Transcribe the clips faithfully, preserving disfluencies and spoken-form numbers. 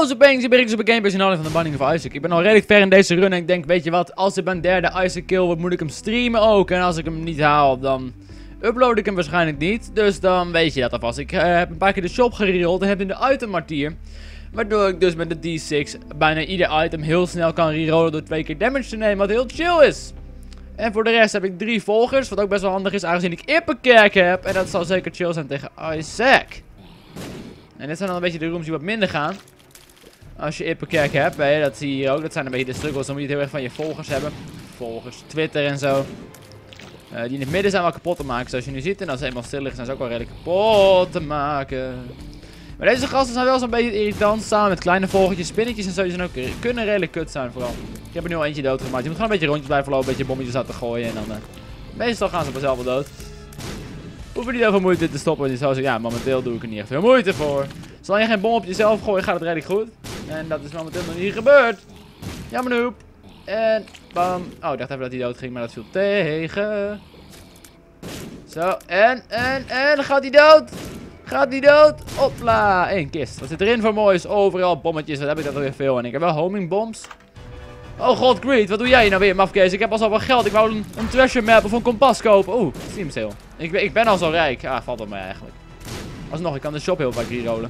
Hallo Zopeens, ik ben Rick op Gameplay van de Binding of Isaac. Ik ben al redelijk ver in deze run en ik denk, weet je wat, als ik mijn derde Isaac kill wordt, moet ik hem streamen ook. En als ik hem niet haal, dan upload ik hem waarschijnlijk niet. Dus dan weet je dat alvast. Ik uh, heb een paar keer de shop gererold en heb in de item martier. Waardoor ik dus met de D zes bijna ieder item heel snel kan rerollen door twee keer damage te nemen, wat heel chill is. En voor de rest heb ik drie volgers, wat ook best wel handig is, aangezien ik Ippenkerk heb. En dat zal zeker chill zijn tegen Isaac. En dit zijn dan een beetje de rooms die wat minder gaan. Als je Ippenkerk hebt, hè, dat zie je hier ook. Dat zijn een beetje de struggles, dan moet je het heel erg van je volgers hebben. Volgers, Twitter en zo. Uh, die in het midden zijn wel kapot te maken, zoals je nu ziet. En als ze eenmaal stil liggen, zijn ze ook wel redelijk kapot te maken. Maar deze gasten zijn wel zo'n beetje irritant. Samen met kleine vogeltjes, spinnetjes en zo. Die zijn ook, kunnen redelijk kut zijn vooral. Ik heb er nu al eentje doodgemaakt. Je moet gewoon een beetje rondjes blijven lopen, een beetje bommetjes uit te gooien. En dan, uh, meestal gaan ze vanzelf wel dood. Hoeven niet heel veel moeite te stoppen. Dus zoals ik, ja, momenteel doe ik er niet echt veel moeite voor. Zolang je geen bom op jezelf gooit, gaat het redelijk goed. En dat is momenteel nog niet gebeurd. Jammer noep. En bam. Oh, ik dacht even dat hij dood ging, maar dat viel tegen. Zo, en, en, en, dan gaat hij dood. Gaat hij dood. Hopla. Eén kist. Wat zit erin voor moois? Overal bommetjes. Wat heb ik dat alweer veel. En ik heb wel homingbombs. Oh god, Greed. Wat doe jij nou weer, mafkees? Ik heb al zoveel geld. Ik wou een, een treasure map of een kompas kopen. Oeh, Steam sale. Ik, ben- ik ben al zo rijk. Ah, valt op mij eigenlijk. Alsnog, ik kan de shop heel vaak rerollen.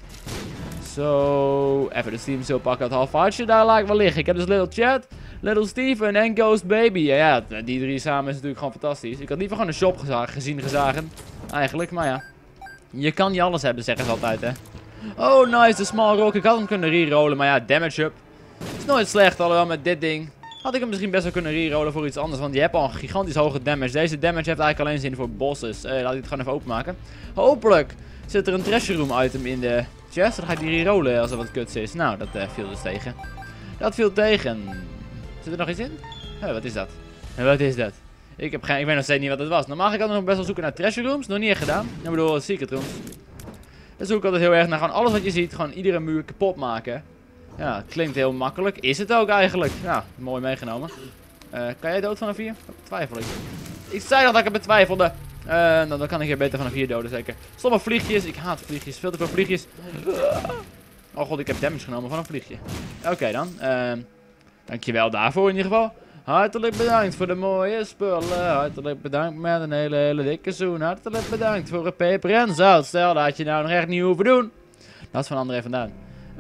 Zo, even de Steam sale pakken. Het half hartje, daar laat ik wel liggen. Ik heb dus Little Chat, Little Steven en Ghost Baby. Ja, ja, die drie samen is natuurlijk gewoon fantastisch. Ik had liever gewoon een shop geza gezien gezagen. Eigenlijk, maar ja. Je kan niet alles hebben, zeggen ze altijd, hè. Oh, nice, de small rock. Ik had hem kunnen rerollen, maar ja, damage up. Is nooit slecht, alhoewel met dit ding. Had ik hem misschien best wel kunnen rerollen voor iets anders, want die heeft al een gigantisch hoge damage. Deze damage heeft eigenlijk alleen zin voor bosses. Eh, laat ik het gewoon even openmaken. Hopelijk zit er een treasure room item in de chest. Dan ga ik die rerollen als er wat kuts is. Nou, dat uh, viel dus tegen. Dat viel tegen. Zit er nog iets in? Huh, wat is dat? Huh, wat is dat? Ik, heb geen, ik weet nog steeds niet wat het was. Normaal ga ik altijd nog best wel zoeken naar treasure rooms. Nog niet echt gedaan. Ik bedoel, secret rooms. Dan zoek ik altijd heel erg naar gewoon alles wat je ziet. Gewoon iedere muur kapot maken. Ja, klinkt heel makkelijk. Is het ook eigenlijk. Ja, mooi meegenomen. Uh, kan jij dood vanaf hier? Oh, twijfel ik. Ik zei nog dat ik het betwijfelde. Uh, dan, dan kan ik hier beter vanaf hier doden, zeker. Stomme vliegjes. Ik haat vliegjes. Veel te veel vliegjes. Oh god, ik heb damage genomen van een vliegje. Oké okay, dan. Uh, dankjewel daarvoor in ieder geval. Hartelijk bedankt voor de mooie spullen. Hartelijk bedankt met een hele, hele dikke zoen. Hartelijk bedankt voor het peper en zout. Stel, dat had je nou nog echt niet hoeven doen. Dat is van André vandaan.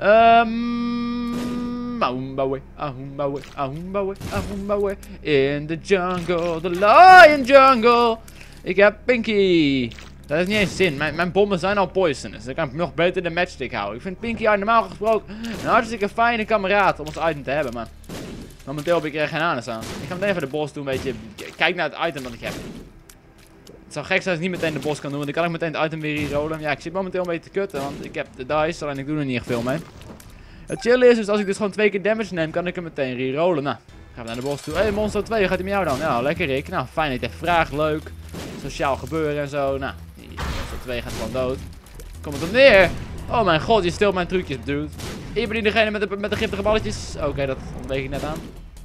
Um, ahumbawe, ahumbawe, ahumbawe, ahumbawe. In the jungle, the lion jungle. Ik heb Pinky. Dat heeft niet eens zin. Mijn, mijn bommen zijn al poisonous. Dan kan ik nog beter de matchstick houden. Ik vind Pinky normaal gesproken een hartstikke fijne kameraad om ons item te hebben. Maar momenteel heb ik er geen anus aan. Ik ga meteen even de boss doen. Een beetje. Kijk naar het item dat ik heb. Het zou gek zijn als ik niet meteen de boss kan doen. Want dan kan ik meteen het item weer rerollen. Ja, ik zit momenteel een beetje te kutten. Want ik heb de dice. Alleen ik doe er niet echt veel mee. Het chill is dus als ik dus gewoon twee keer damage neem. Kan ik hem meteen rerollen. Nou, gaan we naar de boss toe. Hé, hey, Monster twee. Hoe gaat hij met jou dan? Nou, lekker Rick. Nou, fijn dat je het even vraagt. Leuk. Sociaal gebeuren en zo. Nou, die Monster twee gaat gewoon dood. Komt het op neer? Oh mijn god, je stilt mijn trucjes, dude. Ik ben niet degene met de, met de giftige balletjes. Oké, okay, dat ontweek ik net aan.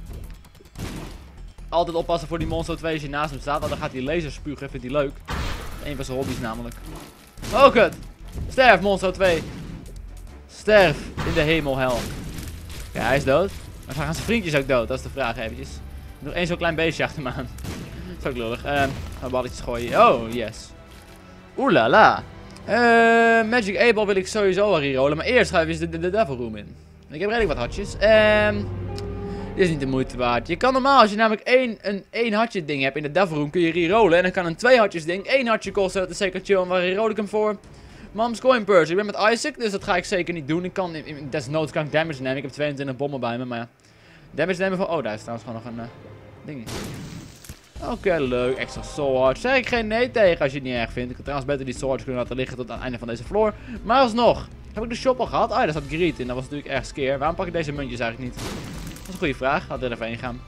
Altijd oppassen voor die Monster twee als je naast hem staat. Want dan gaat hij laser spugen. Vindt hij leuk. Een van zijn hobby's namelijk. Oh kut. Sterf Monster twee. Sterf in de hemelhel. Ja, hij is dood. Maar gaan zijn vriendjes ook dood? Dat is de vraag eventjes. Nog één zo'n klein beestje achter me aan. Dat is ook lullig. Uh, gaan balletjes gooien. Oh, yes. Oeh la la. Uh, Magic eight Ball wil ik sowieso wel rerollen. Maar eerst ga ik eens de, de, de Devil Room in. Ik heb redelijk wat hartjes. Ehm... Um, Dit is niet de moeite waard. Je kan normaal, als je namelijk één, een één hartje ding hebt in de Devil Room, kun je rerollen. En dan kan een twee hartjes ding één hartje kosten. Dat is zeker chill. En waar rerol ik hem voor? Mom's Coin Purse. Ik ben met Isaac, dus dat ga ik zeker niet doen. Ik kan, in, in desnoods kan ik damage nemen. Ik heb tweeëntwintig bommen bij me, maar ja. Damage nemen van, oh daar is trouwens gewoon nog een uh, ding. Oké, okay, leuk. Extra sword. Zeg ik geen nee tegen als je het niet erg vindt. Ik had trouwens beter die swords kunnen laten liggen tot aan het einde van deze floor. Maar alsnog. Heb ik de shop al gehad? Ah, daar staat Greed in. Dat was natuurlijk erg skeer. Waarom pak ik deze muntjes eigenlijk niet? Dat is een goede vraag. Laten we er even heen gaan.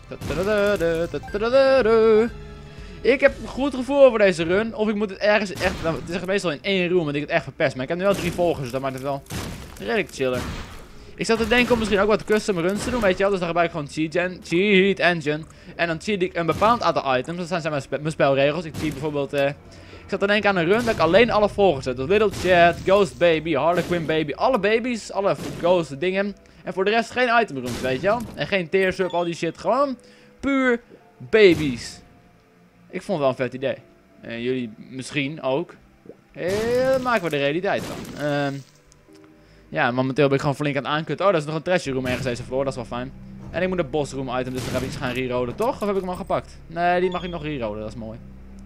Ik heb een goed gevoel over deze run. Of ik moet het ergens echt... Het is meestal in één room dat ik het echt verpest. Maar ik heb nu wel drie volgers. Dus dat maakt het wel redelijk chiller. Ik zat te denken om misschien ook wat custom runs te doen. Weet je wel. Dus dan gebruik ik gewoon cheat, gen, cheat engine. En dan cheat ik een bepaald aantal items. Dat zijn mijn, spe mijn spelregels. Ik cheat bijvoorbeeld... Uh, Ik zat te denken aan een run dat ik alleen alle volgers heb. Dus Little Chat, Ghost Baby, Harlequin Baby. Alle baby's, alle ghost dingen. En voor de rest geen item rooms, weet je wel. En geen tears up, al die shit. Gewoon puur baby's. Ik vond het wel een vet idee. En jullie misschien ook. Eh, daar maken we de realiteit van. Uh, ja, momenteel ben ik gewoon flink aan het aankutten. Oh, dat is nog een treasure room ergens deze floor. Dat is wel fijn. En ik moet een boss room item, dus dan heb ik iets gaan rerollen, toch? Of heb ik hem al gepakt? Nee, die mag ik nog rerollen, dat is mooi.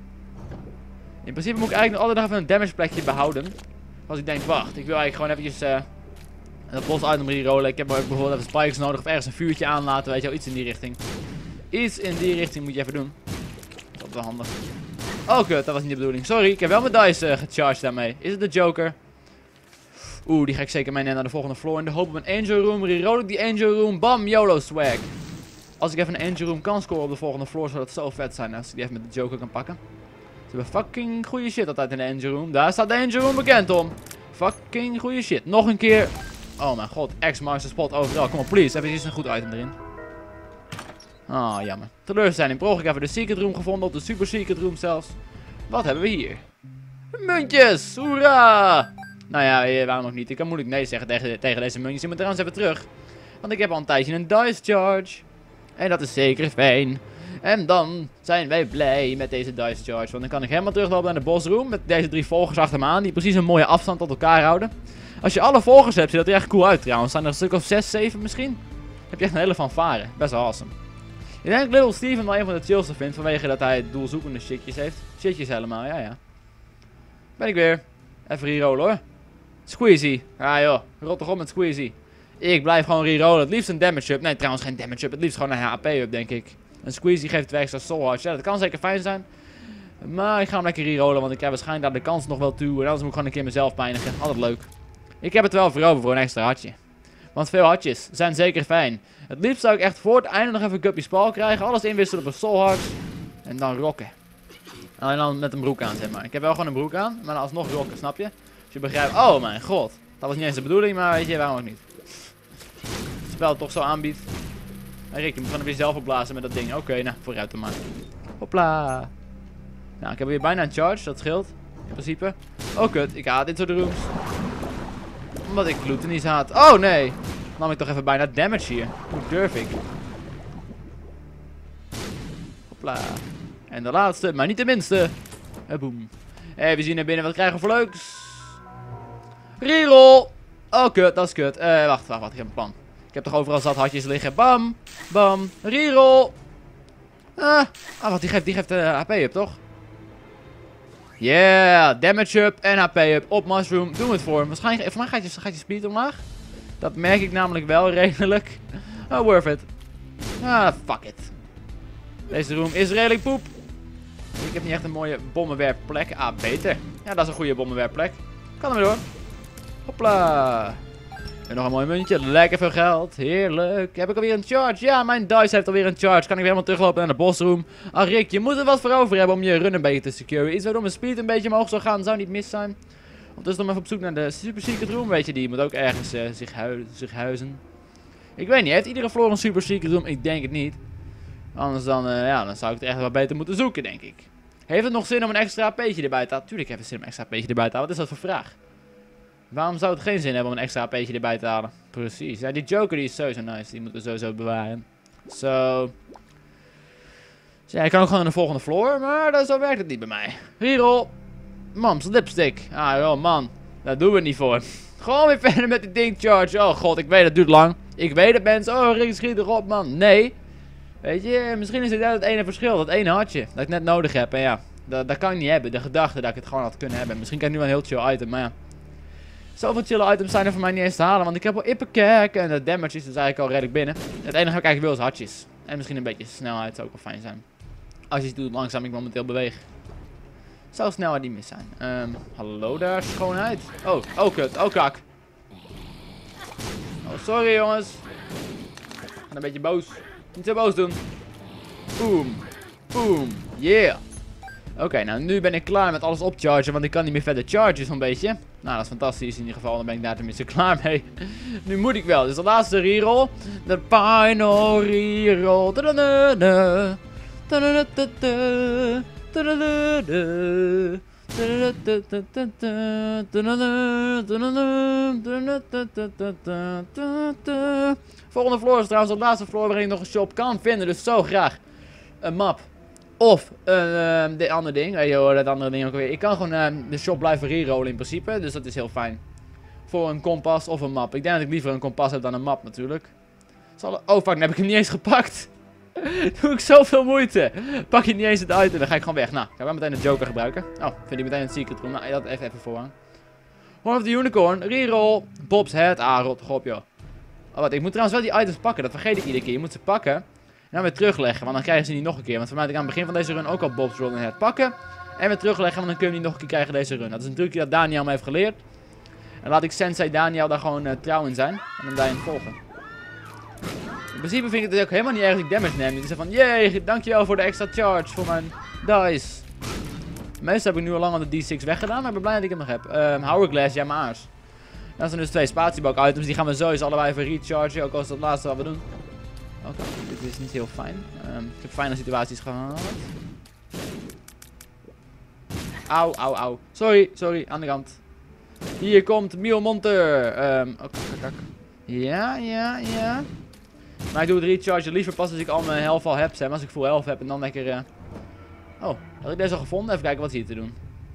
In principe moet ik eigenlijk nog altijd nog even een damage plekje behouden. Als ik denk, wacht, ik wil eigenlijk gewoon eventjes uh, dat boss item rerollen. Ik heb ook bijvoorbeeld even spikes nodig of ergens een vuurtje aanlaten, weet je wel, iets in die richting. Iets in die richting moet je even doen. Dat is wel handig. Oh kut, dat was niet de bedoeling. Sorry, ik heb wel mijn dice uh, gecharged daarmee. Is het de Joker? Oeh, die ga ik zeker meenemen naar de volgende floor. In de hoop op een Angel Room. Reroll ik die Angel Room. Bam, YOLO swag. Als ik even een Angel Room kan scoren op de volgende floor, zou dat zo vet zijn als ik die even met de Joker kan pakken. Ze hebben fucking goede shit altijd in de Angel Room. Daar staat de Angel Room bekend om. Fucking goede shit. Nog een keer. Oh mijn god, X marks the spot overal. Kom op, please. Even eens een goed item erin. Ah, oh, jammer. Teleurstelling. Pro, ik even de Secret Room gevonden. Op de Super Secret Room zelfs. Wat hebben we hier? Muntjes! Hoera! Nou ja, waarom ook niet? Ik kan moeilijk nee zeggen tegen, tegen deze muntjes. Ik moet trouwens even terug. Want ik heb al een tijdje een dice charge. En dat is zeker fijn. En dan zijn wij blij met deze dice charge. Want dan kan ik helemaal teruglopen naar de boss room. Met deze drie volgers achter me aan. Die precies een mooie afstand tot elkaar houden. Als je alle volgers hebt, ziet dat er echt cool uit trouwens. Zijn er een stuk of zes, zeven misschien? Heb je echt een hele fanfare. Best wel awesome. Ik denk dat Little Steven wel een van de chillste vindt. Vanwege dat hij doelzoekende shitjes heeft. Shitjes helemaal, ja ja. Ben ik weer. Even rerollen hoor. Squeezy. Ah joh, rot toch op met Squeezy. Ik blijf gewoon rerollen. Het liefst een damage up. Nee, trouwens geen damage up. Het liefst gewoon een H P up, denk ik. En Squeezy geeft twee extra soul hearts. Ja, dat kan zeker fijn zijn. Maar ik ga hem lekker rerollen, want ik heb waarschijnlijk daar de kans nog wel toe. En anders moet ik gewoon een keer mezelf pijnigen. Altijd leuk. Ik heb het wel voor over voor een extra hartje. Want veel hartjes zijn zeker fijn. Het liefst zou ik echt voor het einde nog even een Guppy Spal krijgen. Alles inwisselen op een soul heart. En dan rocken. En dan met een broek aan, zeg maar. Ik heb wel gewoon een broek aan, maar dan alsnog rocken, snap je? Als je begrijpt, oh mijn god. Dat was niet eens de bedoeling, maar weet je, waarom ook niet. Het spel toch zo aanbiedt. Hey Rick, je moet gewoon weer zelf opblazen met dat ding. Oké, okay, nou, vooruit dan maar. Hopla. Nou, ik heb weer bijna een charge, dat scheelt. In principe. Oh kut, ik haat dit soort rooms. Omdat ik glutenis haat. Oh nee. Dan nam ik toch even bijna damage hier. Hoe durf ik? Hopla. En de laatste, maar niet de minste. En boem. Even zien naar binnen, wat krijgen we voor leuks? Reroll! Oh, kut, dat is kut. Eh, wacht, wacht, wacht, ik heb een plan. Ik heb toch overal zat hartjes liggen. Bam, bam, reroll! Ah, ah wat, die geeft, die geeft uh, H P up, toch? Yeah, damage up en H P up op Mushroom. Doe het voor hem. Waarschijnlijk, voor mij gaat je, gaat je speed omlaag. Dat merk ik namelijk wel redelijk. Oh, worth it. Ah, fuck it. Deze room is redelijk poep. Ik heb niet echt een mooie bommenwerpplek. Ah, beter. Ja, dat is een goede bommenwerpplek. Kan er weer door. Hopla. En nog een mooi muntje. Lekker veel geld. Heerlijk. Heb ik alweer een charge? Ja, mijn dice heeft alweer een charge. Kan ik weer helemaal teruglopen naar de bossroom. Ah, Rick, je moet er wat voor over hebben om je run een beetje te securen. Iets waardoor mijn speed een beetje omhoog zou gaan. Zou niet mis zijn. Ondertussen nog even op zoek naar de super secret room. Weet je, die moet ook ergens uh, zich, hu zich huizen. Ik weet niet. Heeft iedere floor een super secret room? Ik denk het niet. Anders dan, uh, ja, dan zou ik het echt wel beter moeten zoeken, denk ik. Heeft het nog zin om een extra H P'tje erbij te halen? Tuurlijk heeft het zin om een extra H P'tje erbij te halen. Wat is dat voor vraag? Waarom zou het geen zin hebben om een extra H P'tje erbij te halen? Precies. Ja, die Joker die is sowieso nice. Die moeten we sowieso bewaren. Zo. Dus ja, ik kan ook gewoon naar de volgende floor. Maar dat, zo werkt het niet bij mij. Reroll. Mams lipstick. Ah, joh, man. Daar doen we het niet voor. Gewoon weer verder met die ding charge. Oh god, ik weet het duurt lang. Ik weet het mensen. Oh, Rick schiet erop, man. Nee. Weet je, misschien is dit het ene verschil. Dat ene hartje. Dat ik net nodig heb. En ja, dat, dat kan ik niet hebben. De gedachte dat ik het gewoon had kunnen hebben. Misschien kan ik nu wel een heel chill item. Maar ja. Zoveel chille items zijn er voor mij niet eens te halen. Want ik heb al Ipperkerk. En de damage is dus eigenlijk al redelijk binnen. Het enige wat ik eigenlijk wil is hartjes. En misschien een beetje snelheid zou ook wel fijn zijn. Als je het doet langzaam ik momenteel beweeg. Zou snelheid niet mis zijn. Um, hallo daar, schoonheid. Oh, oh kut. Oh kak. Oh, sorry jongens. Ik ben een beetje boos. Niet zo boos doen. Boom. Boom. Yeah. Oké, okay, nou nu ben ik klaar met alles opchargen. Want ik kan niet meer verder chargen zo'n beetje. Nou, dat is fantastisch in ieder geval. Dan ben ik daar tenminste klaar mee. Nu moet ik wel. Dus de laatste reroll. De final reroll. Volgende floor is trouwens de laatste floor waarin ik nog een shop kan vinden. Dus zo graag een map. Of een uh, dit andere ding. Weet je hoor, dat andere ding ook weer. Ik kan gewoon uh, de shop blijven rerollen in principe. Dus dat is heel fijn. Voor een kompas of een map. Ik denk dat ik liever een kompas heb dan een map natuurlijk. Zal... Oh fuck, dan heb ik hem niet eens gepakt. Doe ik zoveel moeite. Pak je niet eens het uit en dan ga ik gewoon weg. Nou, ik ga wel meteen de Joker gebruiken. Oh, vind ik meteen het secret room. Nou, dat even, even vooraan. Horn of the Unicorn, reroll, Bob's Head. Ah, rot, gop joh. Oh, wat, ik moet trouwens wel die items pakken. Dat vergeet ik iedere keer. Je moet ze pakken en dan weer terugleggen. Want dan krijgen ze niet nog een keer. Want voor mij had ik aan het begin van deze run ook al Bob's Rolling Head pakken. En weer terugleggen, want dan kun je niet nog een keer krijgen deze run. Dat is een trucje dat Daniel me heeft geleerd. En laat ik Sensei Daniel daar gewoon uh, trouw in zijn. En dan daarin volgen. In principe vind ik het ook helemaal niet erg dat ik damage neem. Ik zeg van, jee, dankjewel voor de extra charge voor mijn dice. Meestal heb ik nu al lang al de D zes weggedaan, maar ik ben blij dat ik hem nog heb. Um, Hourglass, ja maar aars. Dat zijn dus twee spatiebak items, die gaan we sowieso allebei even rechargen, ook als dat laatste wat we doen. Oké, okay, dit is niet heel fijn. Um, ik heb fijne situaties gehad. Auw, auw, auw. Sorry, sorry, aan de kant. Hier komt Mio Monter. Um, Oké, okay, kak, kak. Ja, ja, ja. Maar ik doe het rechargen liever pas als ik al mijn health al heb, zeg maar. Als ik full health heb en dan lekker... Uh... Oh, had ik deze al gevonden? Even kijken wat is hier te doen.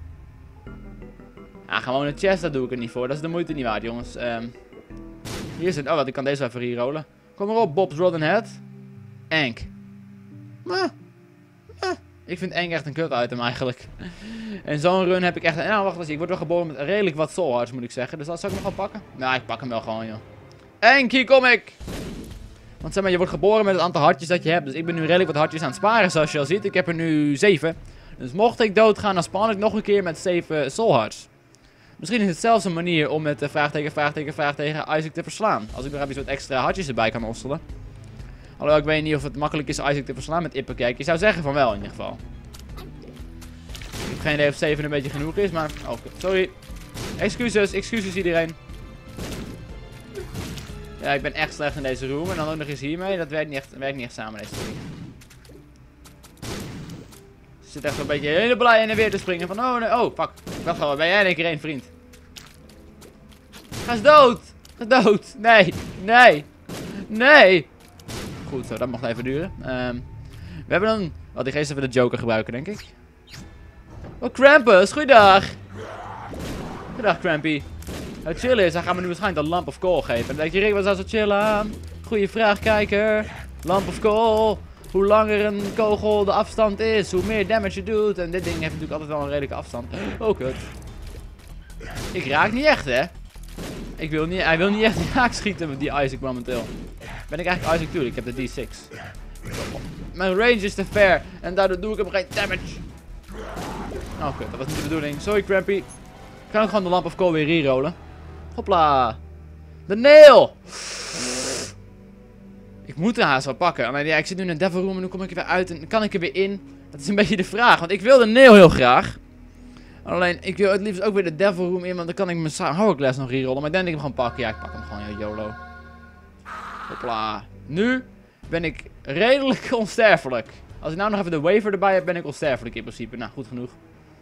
Ah, gewoon een chest, daar doe ik het niet voor. Dat is de moeite niet waard, jongens. Um... Hier is het... Oh, wat, ik kan deze even rerollen. Kom maar op, Bob's Rotten Head. Enk. Maar... Ik vind Enk echt een kut item eigenlijk. En zo'n run heb ik echt... Nou, wacht eens. Ik word wel geboren met redelijk wat soul hearts, moet ik zeggen. Dus dat zou ik nog wel pakken. Nou, ik pak hem wel gewoon, joh. Enk, hier kom ik! Want zeg maar, je wordt geboren met het aantal hartjes dat je hebt. Dus ik ben nu redelijk wat hartjes aan het sparen, zoals je al ziet. Ik heb er nu zeven. Dus mocht ik doodgaan, dan spawn ik nog een keer met zeven soul hearts. Misschien is het zelfs een manier om met uh, vraagteken, vraagteken, vraagteken Isaac te verslaan. Als ik nog even wat extra hartjes erbij kan osselen. Alhoewel, ik weet niet of het makkelijk is Isaac te verslaan met Ippakijk. Je zou zeggen van wel, in ieder geval. Ik heb geen idee of zeven een beetje genoeg is, maar... Oh, sorry. Excuses, excuses iedereen. Ja, ik ben echt slecht in deze room. En dan ook nog eens hiermee. Dat werkt niet echt, werkt niet echt samen, deze ding. Ze zit echt zo'n beetje helemaal blij in en weer te springen. Van, oh, nee, oh, fuck. Ik dacht al, ben jij in één keer één vriend? Ga eens dood! Ga dood! Nee! Nee! Nee! Goed zo, dat mag even duren. Um, we hebben dan... Wat, ik ga eerst even de Joker gebruiken, denk ik. Oh, Krampus! Goeiedag! Goeiedag, Krampy. Het chillen is, hij gaat me nu waarschijnlijk de Lamp of Coal geven. En dan denk je, Rick, wat zou zo chillen aan? Goeie vraag, kijker. Lamp of Coal. Hoe langer een kogel de afstand is, hoe meer damage je doet. En dit ding heeft natuurlijk altijd wel een redelijke afstand. Oh, kut. Ik raak niet echt, hè? Ik wil niet, hij wil niet echt raak schieten met die Isaac momenteel. Ben ik eigenlijk Isaac toe? Ik heb de D zes. Mijn range is te ver. En daardoor doe ik hem geen damage. Oh, kut. Dat was niet de bedoeling. Sorry, Crampy. Ik kan ook gewoon de Lamp of Coal weer rerollen. Hopla. De nail! Ik moet de haast wel pakken. Alleen ja, ik zit nu in een devil room en nu kom ik er weer uit en kan ik er weer in? Dat is een beetje de vraag. Want ik wil de nail heel graag. Alleen, ik wil het liefst ook weer de devil room in, want dan kan ik mijn hourglass nog rerollen. Maar ik denk dat ik hem gewoon pak. Ja, ik pak hem gewoon, YOLO. Hopla. Nu ben ik redelijk onsterfelijk. Als ik nou nog even de waver erbij heb, ben ik onsterfelijk in principe. Nou, goed genoeg.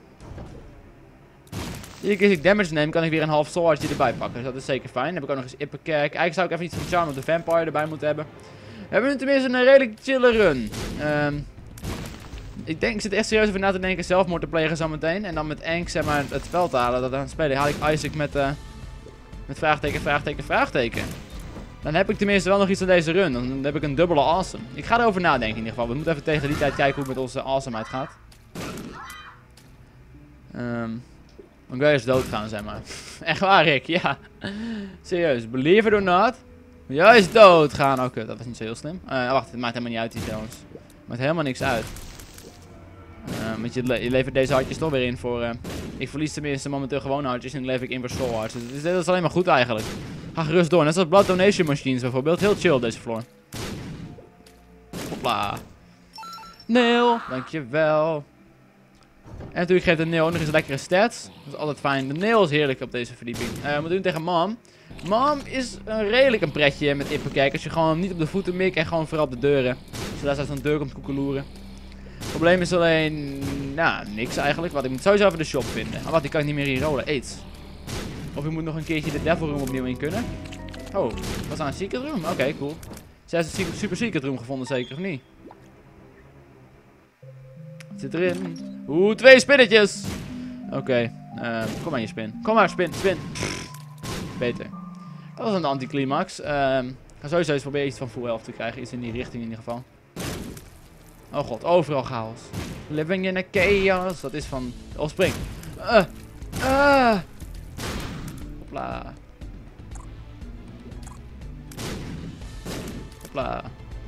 Iedere keer als ik damage neem, kan ik weer een half soul heartje erbij pakken. Dus dat is zeker fijn. Dan heb ik ook nog eens Ippakijk. Eigenlijk zou ik even iets van Charm of the Vampire erbij moeten hebben. We hebben nu tenminste een redelijk chille run. Um, ik denk, ik zit echt serieus over na te denken zelfmoord te plegen zometeen. En dan met Enk, zeg maar, het spel te halen. Dat aan het spelen haal ik Isaac met, uh, met vraagteken, vraagteken, vraagteken. Dan heb ik tenminste wel nog iets aan deze run. Dan heb ik een dubbele awesome. Ik ga erover nadenken in ieder geval. We moeten even tegen die tijd kijken hoe het met onze awesomeheid gaat. Um, Dan ga je eens doodgaan, zeg maar. Echt waar, Rick, ja. Serieus, believe it or not. Juist doodgaan. Oké, okay, dat was niet zo heel slim. Uh, wacht, het maakt helemaal niet uit hier trouwens. Het maakt helemaal niks uit. Uh, want je, le je levert deze hartjes toch weer in voor... Uh, ik verlies tenminste momenteel gewoon hartjes en dan lever ik in voor soul hearts. Dus dit is alleen maar goed eigenlijk. Ga gerust door. Net zoals blood donation machines bijvoorbeeld. Heel chill deze floor. Hopla. Nail, dankjewel. En natuurlijk geeft de nail ook nog eens lekkere stats. Dat is altijd fijn. De nail is heerlijk op deze verdieping. Uh, we moeten doen tegen Mom. Mom is een redelijk een pretje met Ippakijk. Als je gewoon niet op de voeten mikt en gewoon vooral op de deuren. Zodat ze uit zo'n deur komt koekeloeren. Het probleem is alleen... Nou, niks eigenlijk. Wat ik moet sowieso even de shop vinden. Ah, wat, die kan ik niet meer hier rollen. Aids. Of je moet nog een keertje de Devil Room opnieuw in kunnen. Oh, was dat een Secret Room? Oké, okay, cool. Zij heeft een Super Secret Room gevonden, zeker of niet? Wat zit erin? Oeh, twee spinnetjes! Oké, okay, uh, kom maar je spin. Kom maar, spin, spin. Pff, beter. Dat was een anticlimax. Uh, ik ga sowieso eens proberen iets van full health te krijgen. Iets in die richting in ieder geval. Oh god, overal chaos. Living in a chaos. Dat is van... Oh, spring. Uh, uh. Hopla. Hopla.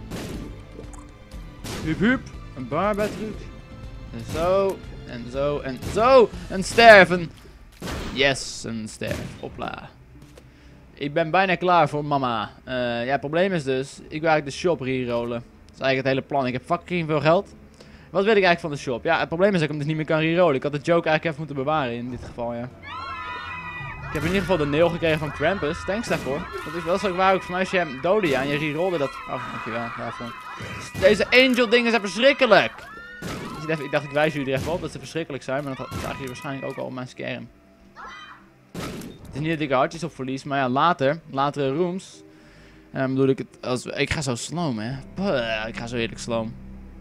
Hup hup. Een barbell truc. En zo. En zo. En zo. En sterven. Yes. Een sterf. Hopla. Ik ben bijna klaar voor mama. Uh, ja, het probleem is dus. Ik wil eigenlijk de shop rerollen. Dat is eigenlijk het hele plan. Ik heb fucking veel geld. Wat wil ik eigenlijk van de shop? Ja, het probleem is dat ik hem dus niet meer kan rerollen. Ik had de joke eigenlijk even moeten bewaren in dit geval, ja. Ik heb in ieder geval de nail gekregen van Krampus. Thanks daarvoor. Dat is wel zo waar ook voor mij als je hem doodde, ja. En je rerolde dat... Oh, dankjewel daarvoor. Deze angel dingen zijn verschrikkelijk. Ik dacht ik wijs jullie er even op dat ze verschrikkelijk zijn. Maar dat zagen jullie waarschijnlijk ook al op mijn scherm. Het is niet dat ik er hartjes op verlies. Maar ja, later. Latere rooms. Um, bedoel ik het als... Ik ga zo sloom, hè. Puh, ik ga zo heerlijk sloom.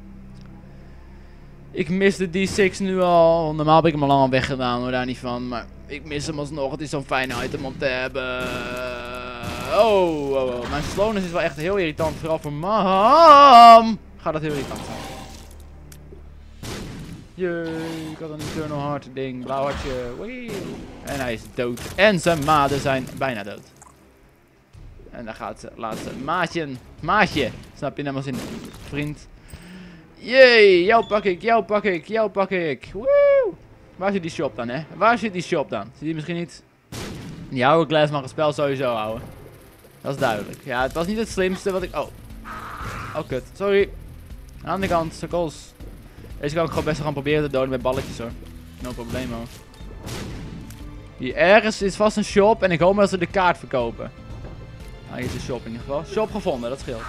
Ik mis de D zes nu al. Normaal heb ik hem al lang weggedaan, hoor, daar niet van. Maar ik mis hem alsnog. Het is zo'n fijn item om te hebben. Oh, oh, oh. Mijn slowness is wel echt heel irritant. Vooral voor mam. Gaat dat heel irritant zijn. Jee, ik had een Eternal Heart ding. Blauw hartje. Wee. En hij is dood. En zijn maden zijn bijna dood. En daar gaat ze. Laatste. Maatje. Maatje. Snap je? Net als in vriend. Jee, jou pak ik, jou pak ik, jou pak ik. Woe! Waar zit die shop dan, hè? Waar zit die shop dan? Zit die misschien niet? Die hourglass mag het spel sowieso houden. Dat is duidelijk. Ja, het was niet het slimste wat ik... Oh. Oh, kut. Sorry. Aan de andere kant, sukkels. Deze kan ik gewoon best wel gaan proberen te doden met balletjes, hoor. No probleem, hoor. Hier ergens is vast een shop en ik hoop maar dat ze de kaart verkopen. Ah, hier is de shop in ieder geval. Shop gevonden, dat scheelt.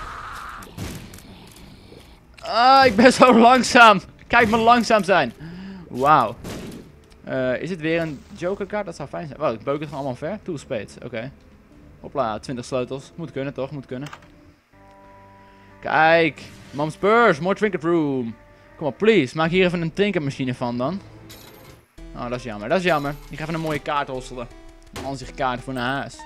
Ah, ik ben zo langzaam. Kijk me langzaam zijn. Wauw. Uh, is het weer een joker kaart? Dat zou fijn zijn. Wow, ik beuk het gewoon allemaal ver. Two spades, oké. Okay. Hopla, twintig sleutels. Moet kunnen toch, moet kunnen. Kijk. Mom's purse, more trinket room. Kom op, please. Maak hier even een trinketmachine van dan. Oh, dat is jammer, dat is jammer. Ik ga even een mooie kaart hosselen. Een aanzicht kaart voor naar huis.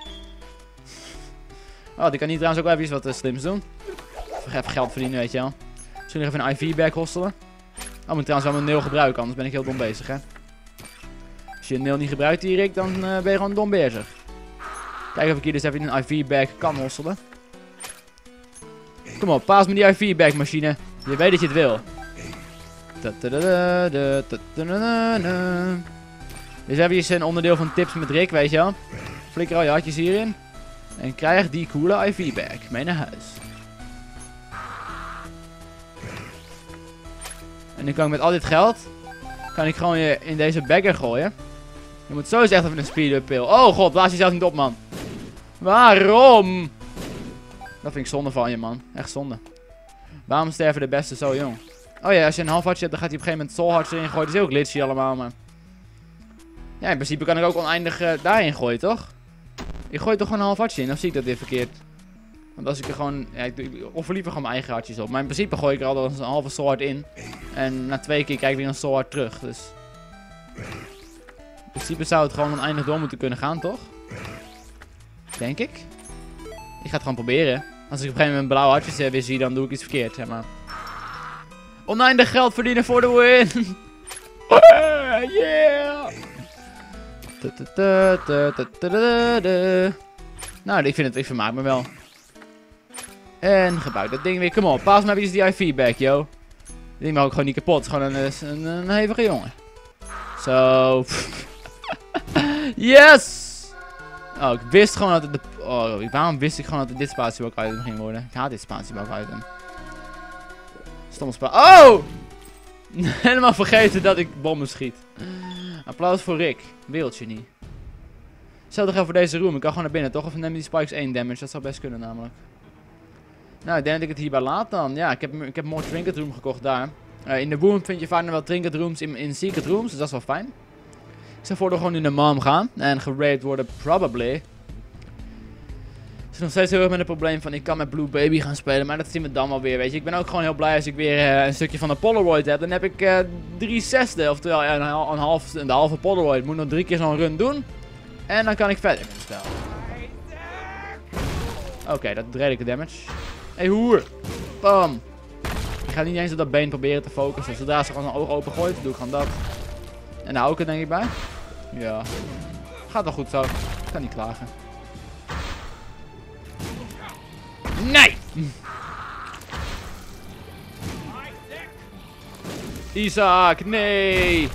Oh, die kan hier trouwens ook wel even iets wat uh, slims doen. Even geld verdienen, weet je wel. Misschien nog even een I V-bag hosselen. Oh, moet ik trouwens wel mijn nail gebruiken, anders ben ik heel dom bezig, hè. Als je een nail niet gebruikt hier, Rick, dan uh, ben je gewoon dom bezig. Kijken of ik hier dus even een I V-bag kan hosselen. Kom op, paas me die I V-bag machine. Je weet dat je het wil. Dus even hier een onderdeel van tips met Rick, weet je wel. Flikker al je hartjes hierin. En krijg die coole I V-bag mee naar huis. En nu kan ik met al dit geld, kan ik gewoon je in deze bagger gooien. Je moet sowieso echt even een speed-up pill. Oh god, blaas jezelf niet op, man. Waarom? Dat vind ik zonde van je, man. Echt zonde. Waarom sterven de beste zo jong? Oh ja, als je een half hartje hebt, dan gaat hij op een gegeven moment soul hearts erin gooien. Dat is heel glitchy allemaal, maar... Ja, in principe kan ik ook oneindig uh, daarin gooien, toch? Ik gooi toch gewoon een half hartje in, of zie ik dat weer verkeerd? Want als ik er gewoon... Ja, ik doe, of liever gewoon mijn eigen hartjes op. Maar in principe gooi ik er al een halve soul heart in. En na twee keer krijg ik weer een soul heart terug, dus... In principe zou het gewoon oneindig door moeten kunnen gaan, toch? Denk ik. Ik ga het gewoon proberen. Als ik op een gegeven moment blauwe hartjes uh, weer zie, dan doe ik iets verkeerd, zeg maar. Oneindig geld verdienen voor de win! Yeah! Nou, ik vind het, ik vermaak me wel. En gebruik dat ding weer. Kom op, paas me even die I V-bag, yo. Dat ding mag ook gewoon niet kapot. Het is gewoon een, een, een hevige jongen. Zo. Yes! Oh, ik wist gewoon dat het de... Oh, waarom wist ik gewoon dat het dit spatiebalk item ging worden? Ik haat dit spatiebalk item. Stomme spa... Oh! Helemaal vergeten dat ik bommen schiet. Applaus voor Rick. Wereldje niet. Hetzelfde geldt voor deze room. Ik kan gewoon naar binnen, toch? Of neem die spikes één damage. Dat zou best kunnen, namelijk. Nou, ik denk dat ik het hierbij laat dan. Ja, ik heb, ik heb more trinket room gekocht daar. Uh, in de Womb vind je vaak nog wel trinket rooms in, in secret rooms, dus dat is wel fijn. Ik zou voor gewoon in de mom gaan en geraped worden, probably. Ik zit nog steeds heel erg met het probleem van ik kan met Blue Baby gaan spelen, maar dat zien we dan wel weer, weet je. Ik ben ook gewoon heel blij als ik weer uh, een stukje van de Polaroid heb. Dan heb ik uh, drie zesde, oftewel ja, een, een, half, een halve Polaroid. Ik moet nog drie keer zo'n run doen en dan kan ik verder met het spel. Oké, okay, dat doet redelijke damage. Hé, hey, hoer. Bam. Ik ga niet eens op dat been proberen te focussen. Zodra ze gewoon zijn oog open gooit, doe ik gewoon dat. En daar hou ik het denk ik bij. Ja. Gaat wel goed zo. Ik kan niet klagen. Nee! Isaac, nee!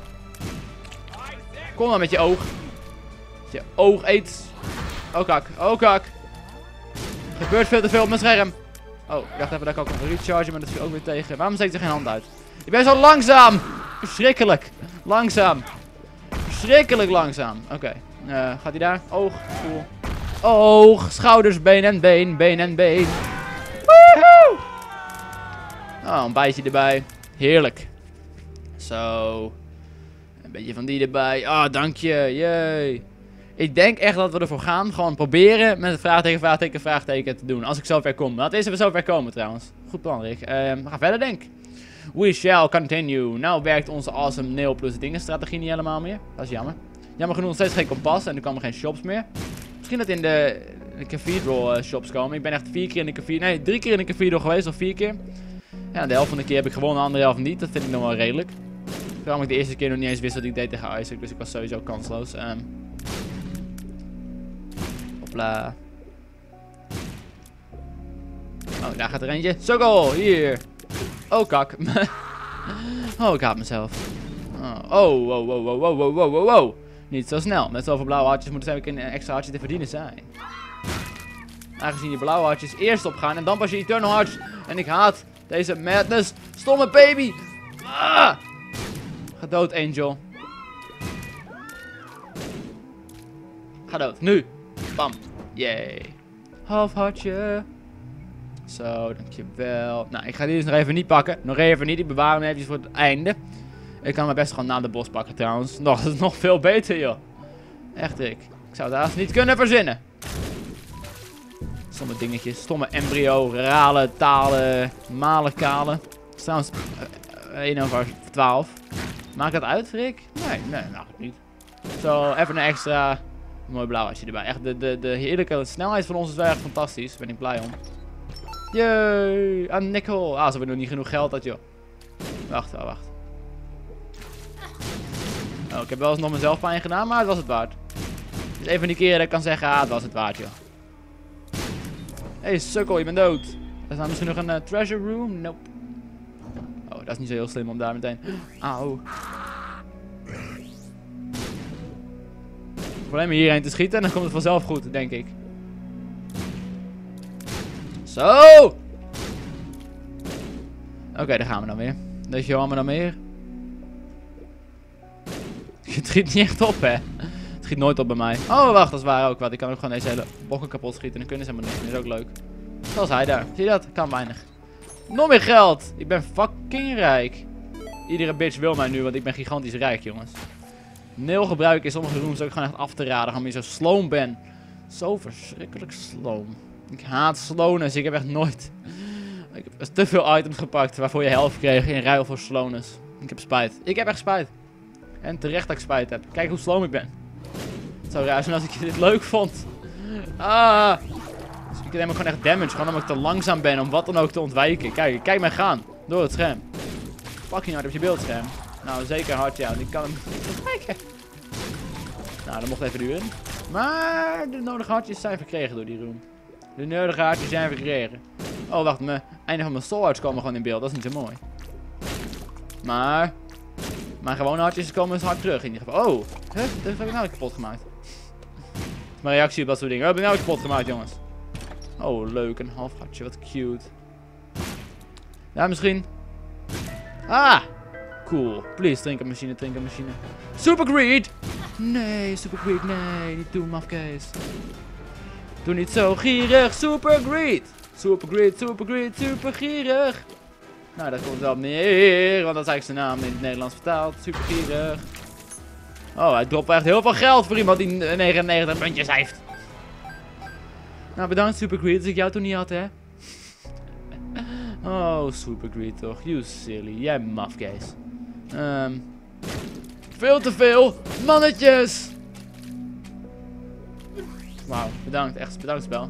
Kom dan met je oog. Je oog eet. Oh kak, oh kak. Er gebeurt veel te veel op mijn scherm. Oh, ik dacht even dat ik ook kon rechargen, maar dat viel ook weer tegen. Waarom steekt er geen hand uit? Je bent zo langzaam! Verschrikkelijk. Langzaam. Verschrikkelijk langzaam. Oké. Okay. Uh, gaat hij daar? Oog. Cool. Oog. Schouders, been en been. Been en been. Woehoe! Oh, een bijtje erbij. Heerlijk. Zo. Een beetje van die erbij. Ah, oh, dank je. Jee. Ik denk echt dat we ervoor gaan. Gewoon proberen met het vraagteken, vraagteken, vraagteken te doen. Als ik zover kom. Laten we eerst even zover komen trouwens. Goed plan, Rick. Uh, we gaan verder, denk ik. We shall continue. Nou werkt onze awesome nail plus dingen strategie niet helemaal meer. Dat is jammer. Jammer genoeg nog steeds geen kompas en er komen geen shops meer. Misschien dat in de, de cathedral uh, shops komen. Ik ben echt vier keer in de cathedral. Nee, drie keer in de cathedral geweest of vier keer. Ja, de helft van de keer heb ik gewonnen, de andere helft niet. Dat vind ik nog wel redelijk. Terwijl ik de eerste keer nog niet eens wist wat ik deed tegen Isaac. Dus ik was sowieso kansloos. Um, hopla. Oh, daar gaat er eentje. Sukkel, hier. Oh, kak. Oh, ik haat mezelf. Oh, oh, wow, wow, wow, wow, wow, wow, wow. Niet zo snel. Met zoveel blauwe hartjes moet er zeker een extra hartje te verdienen zijn. Aangezien die blauwe hartjes eerst opgaan en dan pas je Eternal Hearts. En ik haat deze madness. Stomme baby. Ah! Ga dood, Angel. Ga dood. Nu. Bam. Yay. Half hartje. Zo, dankjewel. Nou, ik ga die dus nog even niet pakken. Nog even niet. Ik bewaar hem even voor het einde. Ik kan me best gewoon na de bos pakken trouwens. Nog, dat is nog veel beter, joh. Echt, ik. Ik zou het haast niet kunnen verzinnen. Stomme dingetjes. Stomme embryo, ralen, talen, malen, kalen. Trouwens, uh, één over twaalf. Maakt dat uit, Rick? Nee, nee, nou niet. Zo, even een extra mooi blauw als je erbij. Echt, de, de, de heerlijke snelheid van ons is wel echt fantastisch. Daar ben ik blij om. Jee, een nickel. Ah, ze hebben nog niet genoeg geld, dat joh. Wacht, oh, wacht. Oh, ik heb wel eens nog mezelf pijn gedaan, maar het was het waard. Dus even die keer dat ik kan zeggen, ah, het was het waard, joh. Hé, hey, sukkel, je bent dood. Er is nou misschien nog een uh, treasure room? Nope. Oh, dat is niet zo heel slim om daar meteen... Auw. Ik hoef alleen maar hierheen te schieten en dan komt het vanzelf goed, denk ik. Zo! Oké, okay, daar gaan we dan weer. Dat je allemaal dan meer. Het schiet niet echt op, hè. Het schiet nooit op bij mij. Oh, wacht, dat is waar ook wat. Ik kan ook gewoon deze hele bokken kapot schieten en dan kunnen ze helemaal niks. Dat is ook leuk. Zoals hij daar. Zie je dat? Kan weinig. Nog meer geld! Ik ben fucking rijk. Iedere bitch wil mij nu, want ik ben gigantisch rijk, jongens. Nul gebruik in sommige rooms ook gewoon echt af te raden, omdat je zo sloom ben. Zo verschrikkelijk sloom. Ik haat slowness. Ik heb echt nooit... Ik heb te veel items gepakt waarvoor je helft kreeg in ruil voor slowness. Ik heb spijt. Ik heb echt spijt. En terecht dat ik spijt heb. Kijk hoe sloom ik ben. Het zou raar zijn als ik dit leuk vond. Ah. Dus ik neem ook gewoon echt damage. Gewoon omdat ik te langzaam ben om wat dan ook te ontwijken. Kijk, kijk mij gaan. Door het scherm. Fucking hard op je beeldscherm. Nou, zeker hard, ja. Ik kan hem niet ontwijken. Nou, dat mocht even duren. Maar de nodige hartjes zijn verkregen door die room. De nodige hartjes zijn verkregen. Oh, wacht. Mijn einde van mijn soul hearts komen gewoon in beeld. Dat is niet zo mooi. Maar... Mijn gewone hartjes komen dus hard terug in ieder geval. Oh, huh? Dat heb ik nou kapot gemaakt. Mijn reactie op dat soort dingen. Oh, heb ik nou kapot gemaakt, jongens. Oh, leuk. Een half hartje. Wat cute. Ja, misschien. Ah! Cool. Please, drinkenmachine, drinkenmachine. Super greed! Nee, super greed. Nee, niet doen, mafkees. Doe niet zo gierig. Super greed! Super greed, super greed, super gierig. Nou, dat komt wel op neer, want dat is eigenlijk zijn naam in het Nederlands vertaald. Super gierig. Oh, hij dropt echt heel veel geld voor iemand die negenennegentig puntjes heeft. Nou, bedankt Super Greed, als ik jou toen niet had, hè. Oh, Super Greed toch. You silly. Jij mafkees. Um, veel te veel mannetjes. Wauw, bedankt. Echt bedankt spel.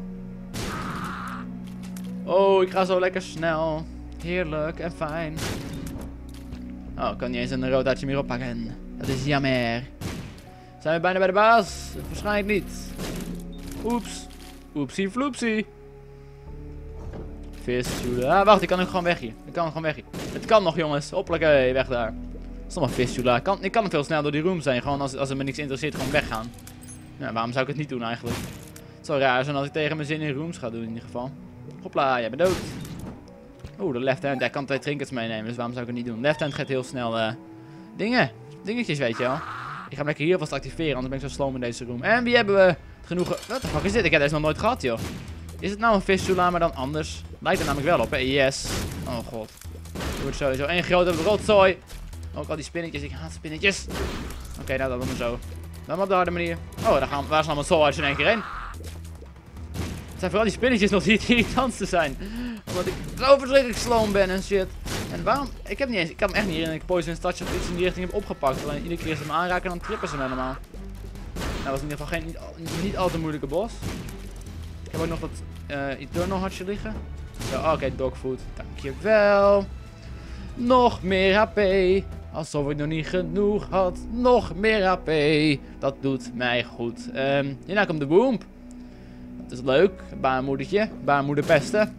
Oh, ik ga zo lekker snel. Heerlijk en fijn. Oh, ik kan niet eens een rood hartje meer oppakken. Dat is jammer. Zijn we bijna bij de baas? Waarschijnlijk niet. Oeps. Oepsie floepsie. Fistula. Ah, wacht, ik kan ook gewoon weg hier. Ik kan gewoon weg hier. Het kan nog, jongens. Hoppakee, weg daar. Stomme fistula. Ik kan, ik kan veel snel door die room zijn. Gewoon als, als het me niks interesseert, gewoon weggaan. Nou, waarom zou ik het niet doen eigenlijk? Het zou raar zijn als ik tegen mijn zin in rooms ga doen in ieder geval. Hopla, jij bent dood. Oeh, de left hand. Hij kan twee trinkets meenemen, dus waarom zou ik het niet doen? Left hand gaat heel snel uh, dingen. Dingetjes, weet je wel. Ik ga hem lekker hier alvast activeren, anders ben ik zo sloom in deze room. En wie hebben we genoeg... Wat de fuck is dit? Ik heb deze nog nooit gehad, joh. Is het nou een fistula, maar dan anders? Lijkt er namelijk wel op, hè? Yes. Oh god. Het wordt sowieso één grote rotzooi. Ook al die spinnetjes. Ik haat spinnetjes. Oké, okay, nou dat dan maar zo. Dan maar op de harde manier. Oh, daar gaan we. Waar is allemaal soulhearts in één keer heen? Het zijn vooral die spinnetjes nog die het irritantste zijn. Omdat ik zo verschrikkelijk sloom ben en shit. En waarom? Ik heb niet eens... Ik kan me echt niet herinneren dat ik Poison Touch of iets in die richting heb opgepakt. Alleen iedere keer ze me aanraken en dan trippen ze me helemaal. Nou, dat was in ieder geval geen... Niet al, niet al te moeilijke boss. Ik heb ook nog dat uh, Eternal hartje liggen. Oké, okay, dogfood. Dankjewel. Nog meer H P. Alsof ik nog niet genoeg had. Nog meer H P. Dat doet mij goed. Um, hierna komt de Womb. Dat is leuk. Baarmoedertje. Baarmoederpesten.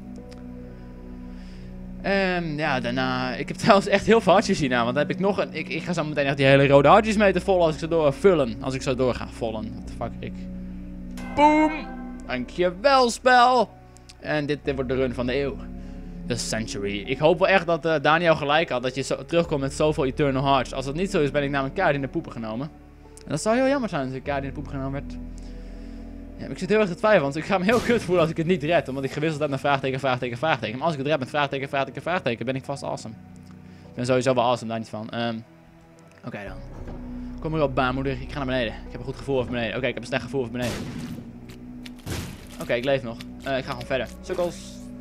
Um, ja, daarna... Ik heb trouwens echt heel veel hartjes hierna. Want dan heb ik nog een... Ik, ik ga zo meteen echt die hele rode hartjes mee te vollen als ik ze door vullen. Als ik zo door ga vollen. What the fuck, ik... Boom! Dankjewel, spel! En dit, dit wordt de run van de eeuw. The Century. Ik hoop wel echt dat uh, Daniel gelijk had. Dat je zo terugkomt met zoveel Eternal Hearts. Als dat niet zo is, ben ik namelijk kaart in de poepen genomen. En dat zou heel jammer zijn als ik kaart in de poepen genomen werd. Ja, maar ik zit heel erg te twijfelen, want ik ga me heel kut voelen als ik het niet red. Omdat ik gewisseld heb naar vraagteken, vraagteken, vraagteken. Maar als ik het red met vraagteken, vraagteken, vraagteken, ben ik vast awesome. Ik ben sowieso wel awesome, daar niet van. Um, Oké okay dan. Kom maar op, baarmoeder. Ik ga naar beneden. Ik heb een goed gevoel over beneden. Oké, okay, ik heb een slecht gevoel over beneden. Oké, okay, ik leef nog. Uh, ik ga gewoon verder. Sukkels.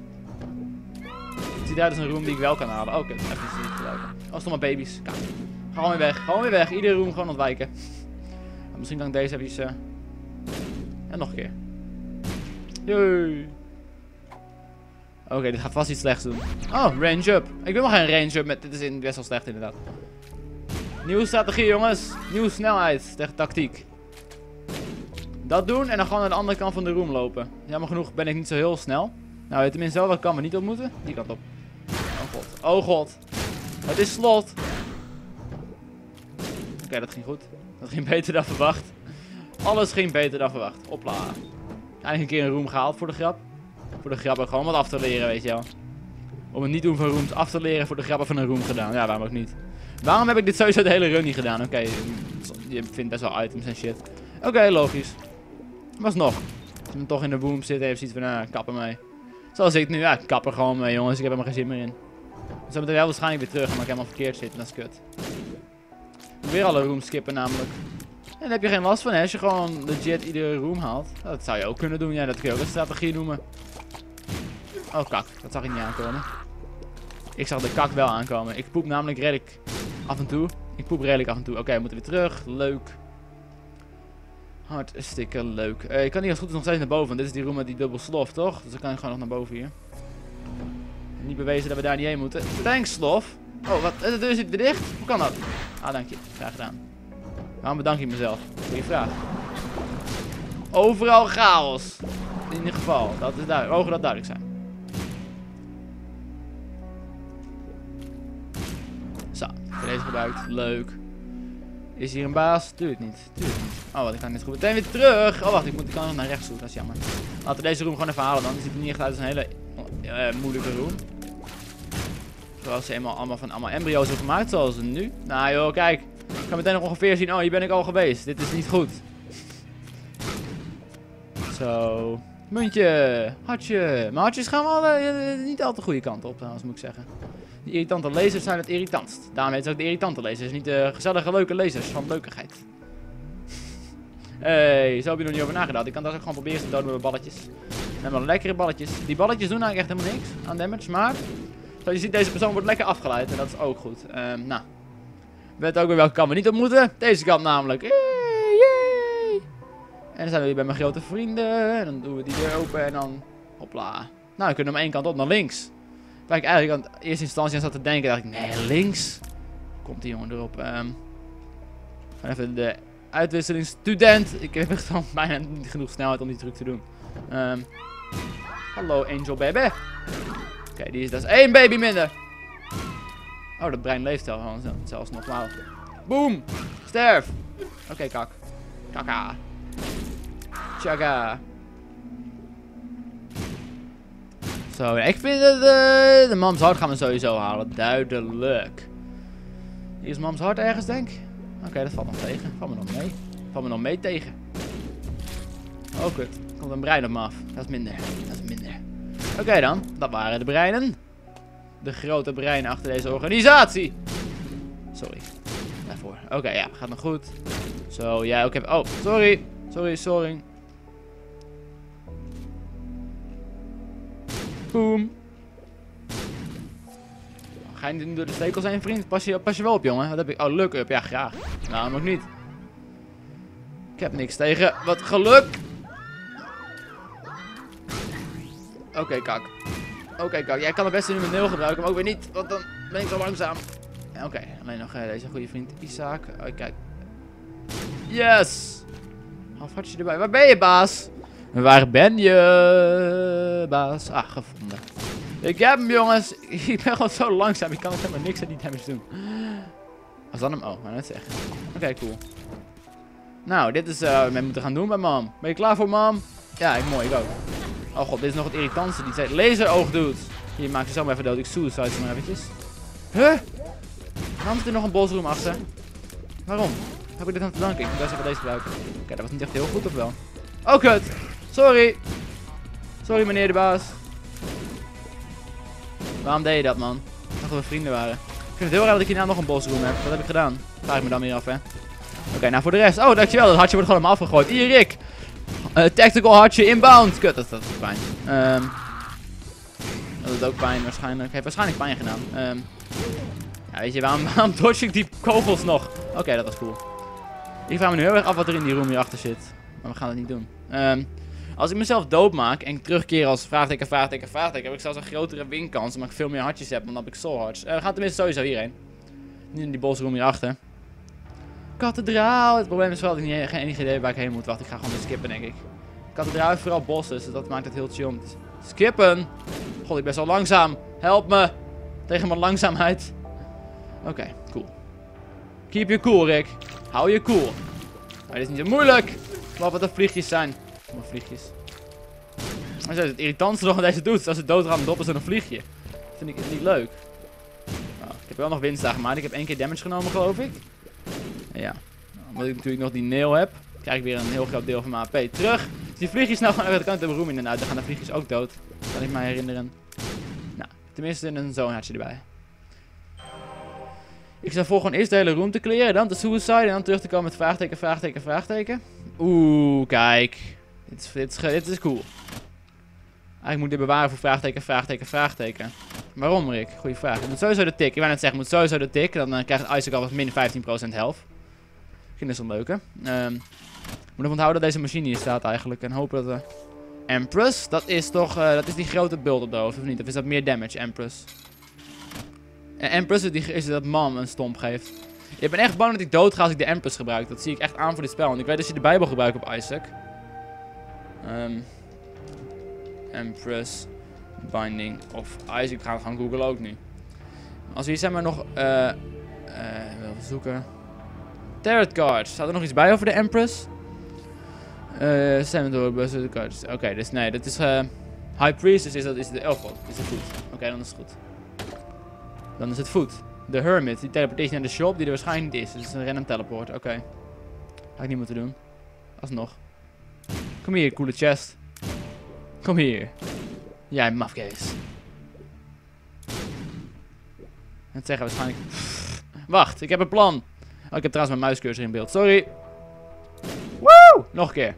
Het ziet eruit als een room die ik wel kan halen. Oké, okay, even niet gebruiken. Oh, stomme baby's. Kijk. Ga gewoon weer weg. Gewoon weer weg. Iedere room gewoon ontwijken. Uh, misschien kan ik deze even... Uh... En nog een keer. Jee. Oké, okay, dit gaat vast iets slechts doen. Oh, range up. Ik wil nog geen range up met... Dit is best wel slecht inderdaad. Nieuwe strategie, jongens. Nieuwe snelheid tegen tactiek. Dat doen en dan gewoon naar de andere kant van de room lopen. Jammer genoeg ben ik niet zo heel snel. Nou, weet tenminste wel, wat kan we niet ontmoeten? Die kant op. Oh god. Oh god. Het is slot. Oké, okay, dat ging goed. Dat ging beter dan verwacht. Alles ging beter dan verwacht. Hopla. Eindelijk een keer een room gehaald voor de grap. Voor de grap gewoon wat af te leren, weet je wel. Om het niet doen van rooms af te leren voor de grap van een room gedaan. Ja, waarom ook niet. Waarom heb ik dit sowieso de hele run niet gedaan? Oké, okay, je vindt best wel items en shit. Oké, okay, logisch. Was nog. Als je hem toch in de boom zit, heeft zoiets van, nou, kap ermee. Zoals ik nu, ja, ik kap er gewoon mee, jongens. Ik heb er maar geen zin meer in. Zo meteen wel waarschijnlijk weer terug, maar ik helemaal verkeerd zit. En dat is kut. Ik moet weer alle rooms skippen, namelijk. En daar heb je geen last van, hè, als je gewoon legit iedere room haalt. Dat zou je ook kunnen doen, ja, dat kun je ook een strategie noemen. Oh, kak. Dat zag ik niet aankomen. Ik zag de kak wel aankomen. Ik poep namelijk redelijk af en toe. Ik poep redelijk af en toe. Oké, okay, we moeten weer terug. Leuk. Hartstikke leuk. Uh, ik kan hier als goed is nog steeds naar boven. Want dit is die room met die dubbel slof, toch? Dus dan kan ik gewoon nog naar boven hier. Niet bewezen dat we daar niet heen moeten. Thanks, slof. Oh, wat? De deur zit weer dicht? Hoe kan dat? Ah, dank je. Graag gedaan. Waarom bedank je mezelf? Goeie vraag. Overal chaos. In ieder geval. Dat is duidelijk. Mogen dat duidelijk zijn. Zo. Deze gebruikt. Leuk. Is hier een baas? Tuurlijk niet. Tuurlijk niet. Oh, wat, ik kan net goed meteen weer terug. Oh, wacht, ik, moet, ik kan nog naar rechts toe. Dat is jammer. Laten we deze room gewoon even halen dan. Die ziet er niet echt uit als een hele uh, moeilijke room. Zoals ze eenmaal allemaal van allemaal embryo's hebben gemaakt, zoals ze nu. Nou joh, kijk. Ik kan meteen nog ongeveer zien. Oh, hier ben ik al geweest. Dit is niet goed. Zo. Muntje. Hartje. Maar hartjes gaan wel uh, niet al te goede kant op, trouwens, moet ik zeggen. Die irritante lasers zijn het irritantst. Daarom heet het ook de irritante lasers. Niet de gezellige, leuke lasers van leukigheid. Hey, zo heb je er nog niet over nagedacht. Ik kan dat ook gewoon proberen te doden met balletjes. En wel lekkere balletjes. Die balletjes doen eigenlijk echt helemaal niks aan damage. Maar, zoals je ziet, deze persoon wordt lekker afgeleid. En dat is ook goed. Um, nou. Weet ook weer welke kant we niet ontmoeten. Deze kant namelijk. Yay, yay. En dan zijn we weer bij mijn grote vrienden. En dan doen we die deur open en dan... Hopla. Nou, dan kunnen we maar één kant op, naar links. Waar ik eigenlijk aan de eerste instantie aan zat te denken, dacht ik, nee, links. Komt die jongen erop. Um, even de uitwisseling student. Ik heb echt bijna niet genoeg snelheid om die truc te doen. Um, hallo Angel baby. Oké, okay, die is dat is één baby minder. Oh, dat brein leeft al gewoon zelfs nog. Wauw. Boom. Sterf. Oké, okay, kak. Kaka. Tjaka. Zo, ik vind dat uh, de Mams Hart gaan we sowieso halen. Duidelijk. Hier is Mams Hart ergens, denk ik. Oké, okay, dat valt nog tegen. Valt me nog mee. Valt me nog mee tegen. Oh, kut. Er komt een brein op me af. Dat is minder. Dat is minder. Oké okay, dan. Dat waren de breinen. De grote breinen achter deze organisatie. Sorry. Daarvoor. Oké, okay, ja. Gaat nog goed. Zo, jij ook heb... Oh, sorry. Sorry, sorry. Boom. Ga je niet door de stekels heen, vriend? Pas je, pas je wel op, jongen. Wat heb ik? Oh, look up. Ja, graag. Nou, nog niet. Ik heb niks tegen. Wat geluk. Oké, okay, kak. Oké, okay, kak. Jij kan het beste nu met nul gebruiken, maar ook weer niet. Want dan ben ik zo langzaam. Oké, okay, alleen nog uh, deze goede vriend Isaac. Oh, kijk. Yes! Half hartje erbij. Waar ben je, baas? Waar ben je, baas? Ah, gevonden. Ik heb hem, jongens. Ik ben gewoon zo langzaam. Ik kan ook helemaal niks aan die damage doen. Als dan hem... Oh, maar net zeggen. Oké, okay, cool. Nou, dit is uh, wat we moeten gaan doen bij mam. Ben je klaar voor, mam? Ja, ik, mooi. Ik ook. Oh god, dit is nog het irritantste. Die zei laseroog doet. Hier, maak je zo maar even dood. Ik suicide ze maar eventjes. Huh? Waarom zit er nog een bosroom achter? Waarom? Heb ik dit aan te danken? Ik moet best even deze gebruiken. Oké, okay, dat was niet echt heel goed, of wel? Oh, kut. Sorry. Sorry, meneer de baas. Waarom deed je dat, man? Ik dacht dat we vrienden waren. Ik vind het heel raar dat ik hier nou nog een bosroom heb. Wat heb ik gedaan? Vraag ik me dan weer af, hè. Oké, okay, nou voor de rest. Oh, dankjewel. Dat hartje wordt gewoon helemaal afgegooid. Hier, Rick. Uh, tactical hartje inbound. Kut, dat, dat is pijn. Um, dat is ook pijn waarschijnlijk. Heeft waarschijnlijk pijn gedaan. Um, ja, weet je, waarom, waarom dodge ik die kogels nog? Oké, okay, dat was cool. Ik vraag me nu heel erg af wat er in die room hierachter zit. Maar we gaan het niet doen. Um, als ik mezelf doodmaak en ik terugkeer als vraagteken, vraagteken, vraagteken, heb ik zelfs een grotere winkans. Omdat ik veel meer hartjes heb, dan heb ik soul hearts. Uh, we gaan tenminste sowieso hierheen. Niet in die bosroom hierachter. Kathedraal. Het probleem is wel dat ik niet, geen enige idee waar ik heen moet. Wacht, ik ga gewoon weer skippen, denk ik. Kathedraal heeft vooral bosses, dus dat maakt het heel chill om te skippen. God, ik ben zo langzaam. Help me. Tegen mijn langzaamheid. Oké, okay, cool. Keep you cool, Rick. Hou je cool. Maar dit is niet zo moeilijk. Wat wat de vliegjes zijn. Wat vliegjes. Maar zo is het irritantste nog aan deze doet. Als ze doodgaan, doppen ze een vliegje. Dat vind ik niet leuk. Nou, ik heb wel nog winst gemaakt. Ik heb één keer damage genomen, geloof ik. Ja. Omdat ik natuurlijk nog die nail heb, krijg ik weer een heel groot deel van mijn H P terug. Dus die vliegjes nou gewoon even de kant de room in en uit. Dan gaan de vliegjes ook dood. Kan ik me herinneren. Nou, tenminste een zo'n hartje erbij. Ik zou voor gewoon eerst de hele room te clearen, dan de suicide en dan terug te komen met vraagteken, vraagteken, vraagteken. Oeh, kijk. Dit is, dit is, dit is cool. Eigenlijk moet ik dit bewaren voor vraagteken, vraagteken, vraagteken. Waarom, Rick? Goeie vraag. Ik moet sowieso de tik. Ik wou net zeggen, ik moet sowieso de tik. Dan uh, krijgt Isaac al wat min vijftien procent health. Ik vind dit zo'n leuke. Um, ik moet nog onthouden dat deze machine hier staat eigenlijk. En hopen dat we... Empress, dat is toch... Uh, dat is die grote bult op de hoofd, of niet? Of is dat meer damage, Empress? En Empress is, die, is dat Mom een stomp geeft. Ik ben echt bang dat ik dood ga als ik de Empress gebruik. Dat zie ik echt aan voor dit spel. Want ik weet dat je de Bijbel gebruikt op Isaac. Um, Empress Binding of Isaac. Ik ga het gaan googlen ook nu. Als we hier zeg maar nog... Uh, uh, even zoeken. Tarot cards. Staat er nog iets bij over de Empress? Uh, Senator, Buster cards. Oké, okay, dus nee, dat is... Uh, High Priest, dus is dat is de elfgod. Is het goed? Oké, okay, dan is het goed. Dan is het goed. De Hermit, die teleporteert naar de shop, die er waarschijnlijk niet is. Dus het is een random teleport. Oké. Okay. Had ik niet moeten doen. Alsnog. Kom hier, coole chest. Kom hier. Jij mafkees. Het zeggen waarschijnlijk... Wacht, ik heb een plan. Oh, ik heb trouwens mijn muiscursor in beeld. Sorry. Woe! Nog een keer.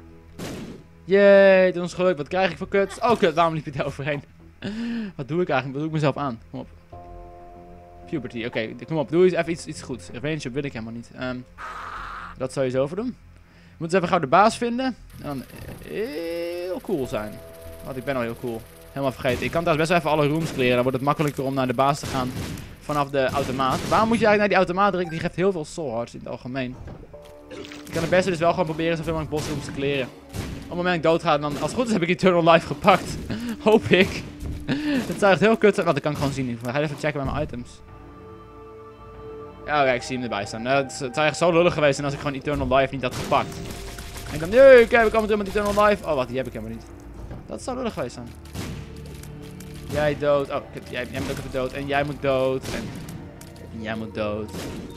Jee, dit is geluk. Wat krijg ik voor kut? Oh, kut. Waarom liep ik daar overheen? Wat doe ik eigenlijk? Wat doe ik mezelf aan? Kom op. Puberty. Oké, okay, kom op. Doe eens even iets, iets goeds. Revenge wil ik helemaal niet. Um, dat zou je zo over doen. We moeten even gauw de baas vinden. En dan heel cool zijn. Want ik ben al heel cool. Helemaal vergeten. Ik kan trouwens best wel even alle rooms clearen. Dan wordt het makkelijker om naar de baas te gaan. Vanaf de automaat. Waarom moet je eigenlijk naar die automaat drukken? Die geeft heel veel soul hearts in het algemeen. Ik kan het beste dus wel gewoon proberen zoveel mogelijk bossrooms te clearen. Op het moment dat ik doodga, dan als het goed is heb ik Eternal Life gepakt. Hoop ik. Het zou echt heel kut zijn. Want ik kan gewoon zien. Ik ga even checken bij mijn items. Ja, oké, ik zie hem erbij staan. Uh, het, het zou echt zo lullig geweest zijn als ik gewoon Eternal Life niet had gepakt. En ik dacht, nee, oké, we komen terug met Eternal Life. Oh, wacht, die heb ik helemaal niet. Dat zou lullig geweest zijn. Jij dood. Oh, kut, jij, jij moet ook even dood. En jij moet dood. En, en jij moet dood.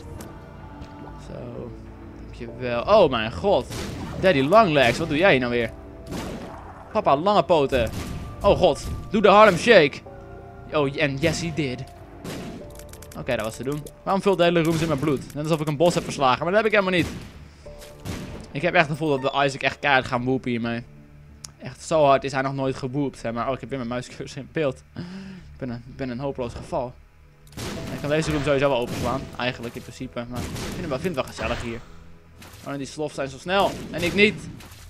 Zo. Dankjewel. Oh, mijn god. Daddy Longlegs, wat doe jij nou weer? Papa Lange Poten. Oh god, doe de Harlem Shake. Oh, en yes, he did. Oké, okay, dat was te doen. Waarom vult de hele rooms in mijn bloed? Net alsof ik een bos heb verslagen, maar dat heb ik helemaal niet. Ik heb echt het gevoel dat de Isaac echt keihard gaan whoepen hiermee. Echt zo hard is hij nog nooit gewoopt, zeg maar. Oh, ik heb weer mijn muiscursor in beeld. Ik ben een, ik ben een hopeloos geval. Ik kan deze room sowieso wel openslaan, eigenlijk in principe. Maar ik vind het wel, vind het wel gezellig hier. Oh, die slof zijn zo snel. En ik niet.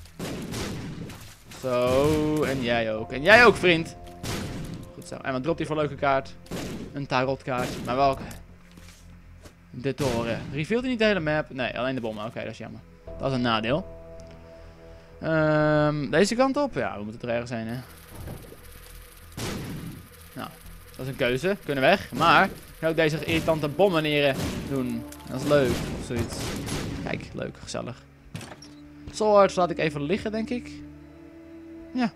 Zo, en jij ook. En jij ook, vriend. Goed zo. En wat dropt hij voor een leuke kaart? Een tarotkaart. Maar welke? De toren. Revealt hij niet de hele map? Nee, alleen de bommen. Oké, okay, dat is jammer. Dat is een nadeel. Um, deze kant op? Ja, we moeten er ergens zijn, hè. Nou, dat is een keuze. Kunnen weg. Maar, ik kan ook deze irritante bommen neer doen. Dat is leuk. Of zoiets. Kijk, leuk. Gezellig. Swords laat ik even liggen, denk ik. Ja.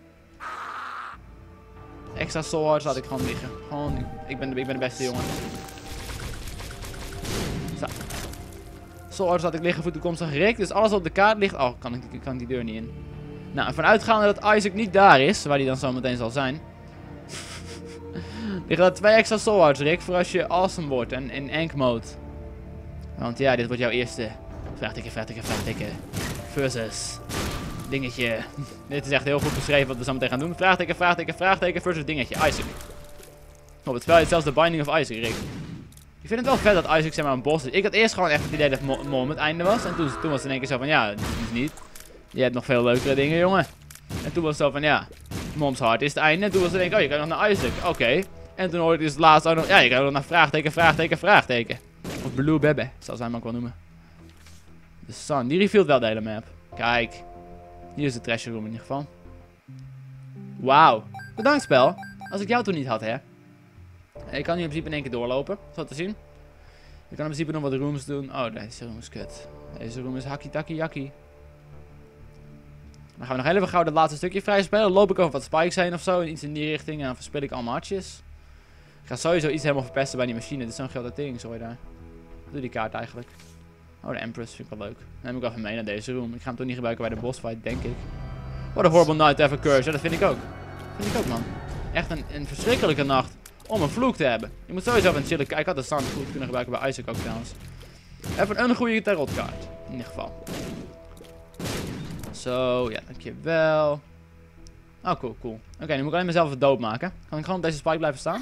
Extra swords laat ik gewoon liggen. Gewoon, ik ben de, ik ben de beste jongen. Zo. Swords laat ik liggen voor toekomstig Rick. Dus alles wat op de kaart ligt... Oh, kan ik, kan die deur niet in. Nou, vanuitgaande dat Isaac niet daar is, waar hij dan zo meteen zal zijn. liggen er twee extra swords, Rick, voor als je awesome wordt en in Ank mode. Want ja, dit wordt jouw eerste... Vraagteken, vraagteken, vraagteken. Versus... Dingetje. Dit is echt heel goed beschreven wat we zo meteen gaan doen. Vraagteken, vraagteken, vraagteken versus dingetje. Isaac. Oh, het spel is zelfs de Binding of Isaac, Rick. Ik vind het wel vet dat Isaac zeg maar een boss is. Ik had eerst gewoon echt het idee dat Mom het einde was. En toen, toen was het in één keer zo van, ja, dat is niet. Je hebt nog veel leukere dingen, jongen. En toen was het zo van, ja, Mom's hart is het einde. En toen was het denk ik, oh, je kan nog naar Isaac. Oké. Okay. En toen hoorde ik dus het laatst ook nog, ja, je kan nog naar vraagteken, vraagteken, vraagteken. Of Blue Bebe, zoals hij hem ook wel noemen. De Sun, die revealed wel de hele map. Kijk. Hier is de treasure room in ieder geval. Wauw. Bedankt spel. Als ik jou toen niet had, hè. Ik kan nu in principe in één keer doorlopen. Zo te zien. Ik kan in principe nog wat rooms doen. Oh, deze room is kut. Deze room is hakkie takkie jakkie. Dan gaan we nog heel even gauw het laatste stukje vrij spelen. Dan loop ik over wat spikes heen of zo. Iets in die richting. En dan verspil ik allemaal hartjes. Ik ga sowieso iets helemaal verpesten bij die machine. Dit is zo'n grote ding, sorry daar. Wat doet die kaart eigenlijk? Oh, de Empress vind ik wel leuk. Dan neem ik even mee naar deze room. Ik ga hem toch niet gebruiken bij de boss fight, denk ik. What a horrible night to have a curse. Ja, dat vind ik ook. Dat vind ik ook, man. Echt een, een verschrikkelijke nacht om een vloek te hebben. Je moet sowieso even chillen. Ik had de sound goed kunnen gebruiken bij Isaac ook trouwens. Even een goede tarotkaart. In ieder geval. Zo, ja, dankjewel. Oh, cool, cool. Oké, okay, nu moet ik alleen mezelf even dood maken. Kan ik gewoon op deze spike blijven staan?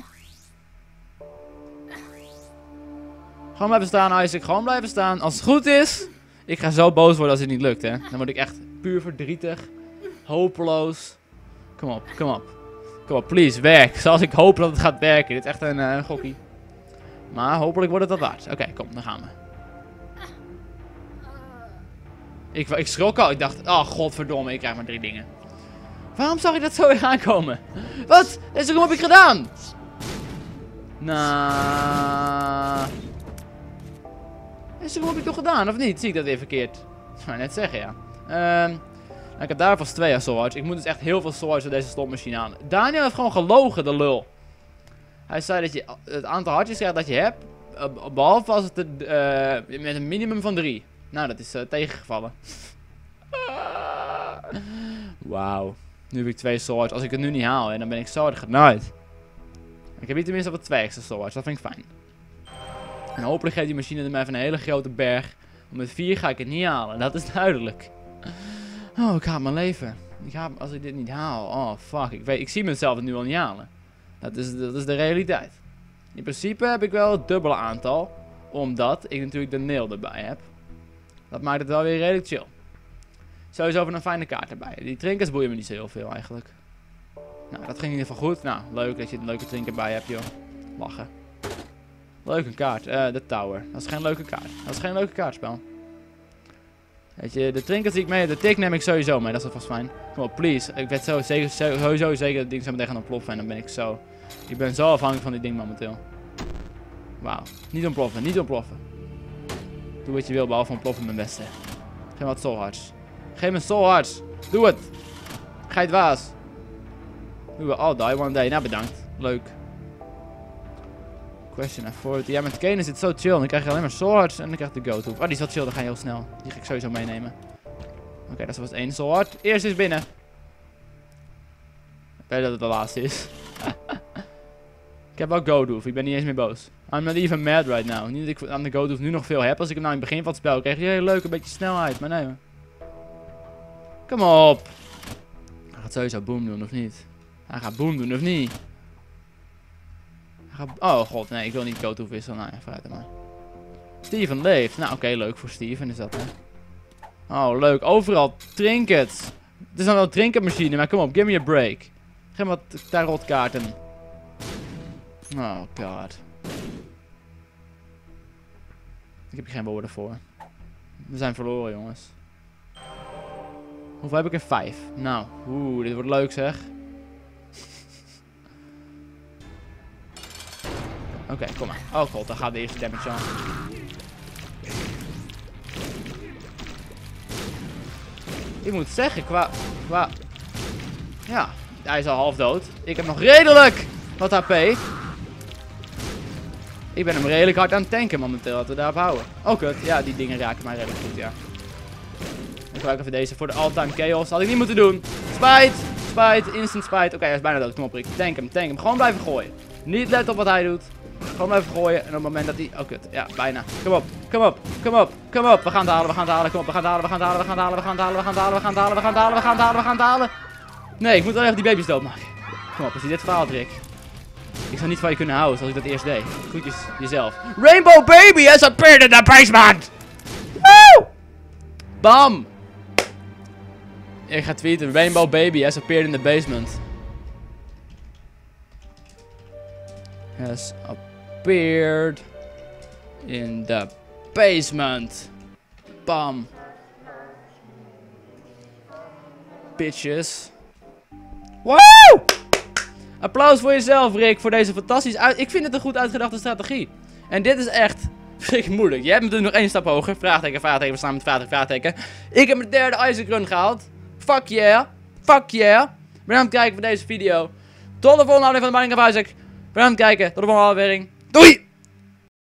Gewoon blijven staan, Isaac. Gewoon blijven staan. Als het goed is. Ik ga zo boos worden als het niet lukt, hè. Dan word ik echt puur verdrietig. Hopeloos. Kom op, kom op. Kom op, please, werk. Zoals ik hoop dat het gaat werken. Dit is echt een, uh, een gokkie. Maar hopelijk wordt het dat waard. Oké, okay, kom, dan gaan we. Ik, ik schrok al. Ik dacht, oh godverdomme, ik krijg maar drie dingen. Waarom zag ik dat zo weer aankomen? Wat? Deze room heb ik gedaan. Nou... Deze room heb ik toch gedaan, of niet? Zie ik dat weer verkeerd? Ik wou net zeggen, ja. Ehm... Um, ik heb daar vast twee swords. Ik moet dus echt heel veel swords op deze slotmachine aan. Daniel heeft gewoon gelogen, de lul. Hij zei dat je het aantal hartjes krijgt dat je hebt. Behalve als het uh, met een minimum van drie. Nou, dat is uh, tegengevallen. Wauw. Nu heb ik twee swords. Als ik het nu niet haal, hè, dan ben ik zo erg genaaid. Ik heb hier tenminste wat twee extra swords. Dat vind ik fijn. En hopelijk geeft die machine er mij even een hele grote berg. Want met vier ga ik het niet halen, dat is duidelijk. Oh, ik haat mijn leven. Ik ga, als ik dit niet haal, oh fuck, ik, weet, ik zie mezelf het nu al niet halen. Dat is, dat is de realiteit. In principe heb ik wel het dubbele aantal, omdat ik natuurlijk de nail erbij heb. Dat maakt het wel weer redelijk chill. Sowieso van een fijne kaart erbij. Die trinkers boeien me niet zo heel veel eigenlijk. Nou, dat ging in ieder geval goed. Nou, leuk dat je een leuke trinker bij hebt, joh. Lachen. Leuke kaart. Uh, de tower. Dat is geen leuke kaart. Dat is geen leuke kaartspel. Weet je, de trinkers die ik mee heb, de tik neem ik sowieso mee. Dat is alvast fijn. Kom op, please. Ik weet zo zeker, sowieso zeker dat ding zo meteen gaan ontploffen. En dan ben ik zo... Ik ben zo afhankelijk van dit ding momenteel. Wauw. Niet ontploffen, niet ontploffen. Doe wat je wil, behalve ontploffen, mijn beste. Geef me wat soul hearts. Geef me soul hearts. Doe het. Geit waas. Doe we all die one day. Nou, bedankt. Leuk. Question effort. Ja, met Kane is het zo chill. Dan krijg je alleen maar soul hearts en dan krijg je de go-to. Oh, die is wat chill. Dan ga je heel snel. Die ga ik sowieso meenemen. Oké, okay, dat was één soul heart. Eerst is binnen. Ik weet dat het de laatste is. Ik heb wel go-to. Ik ben niet eens meer boos. I'm not even mad right now. Niet dat ik aan de go-to nu nog veel heb. Als ik hem nou in het begin van het spel kreeg, je heel leuk, een beetje snelheid. Maar nee. Kom op. Hij gaat sowieso boom doen, of niet? Hij gaat boom doen, of niet? Hij gaat... Oh god, nee, ik wil niet go-to wisselen. Nou ja, vooruit maar. Steven leeft. Nou, oké, okay, leuk voor Steven is dat, hè. Oh, leuk. Overal trinkets. Het is dan wel een trinketmachine, maar kom op, give me a break. Geef me wat tarotkaarten. Oh god. Ik heb hier geen woorden voor. We zijn verloren, jongens. Hoeveel heb ik er? Vijf. Nou, oeh, dit wordt leuk zeg. Oké, okay, kom maar. Oh god, dan gaat de eerste damage aan. Ik moet zeggen, qua... qua... Ja, hij is al half dood. Ik heb nog redelijk wat H P. Ik ben hem redelijk hard aan het tanken momenteel, dat we daarop houden. Oh kut, ja, die dingen raken mij redelijk goed, ja. Ik gebruik even deze voor de all-time chaos. Dat had ik niet moeten doen. Spite, spite, instant spite. Oké, okay, hij is bijna dood. Kom op, Rick. Tank hem, tank hem. Gewoon blijven gooien. Niet letten op wat hij doet. Gewoon blijven gooien. En op het moment dat hij... Oh kut, ja, bijna. Kom op, kom op, kom op, kom op. We gaan het halen, we gaan het halen. Kom op, we gaan het halen, we gaan het halen, we gaan het halen, we gaan het halen, we gaan het halen, we gaan het halen, we gaan het halen, we gaan het halen, we gaan het halen. Nee, ik moet wel even die baby's doodmaken. Kom op, als hij dit faalt, Rick. Ik zou niet van je kunnen houden zoals ik dat eerst deed. Groetjes jezelf. Rainbow baby has appeared in the basement! Woo! Bam! Ik ga tweeten. Rainbow baby has appeared in the basement. Has appeared in the basement. Bam. Bitches. Woo! Applaus voor jezelf, Rick, voor deze fantastische uit... Ik vind het een goed uitgedachte strategie. En dit is echt verschrikkelijk moeilijk. Je hebt natuurlijk nog één stap hoger. Vraagteken, vraagteken, we staan met vraagteken, vraagteken. Ik heb mijn derde Isaac run gehaald. Fuck yeah. Fuck yeah. Bedankt voor het kijken voor deze video. Tot de volgende aflevering van de Binding of Isaac. Bedankt voor het kijken. Tot de volgende aflevering. Doei!